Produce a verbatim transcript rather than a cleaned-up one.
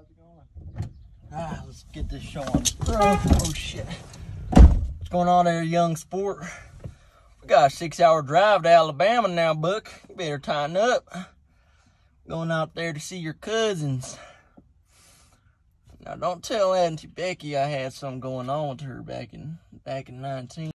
Ah, let's get this show on the road. Oh shit. What's going on there, young sport? We got a six hour drive to Alabama now, Buck. You better tighten up. Going out there to see your cousins. Now don't tell Auntie Becky I had something going on with her back in back in nineteen.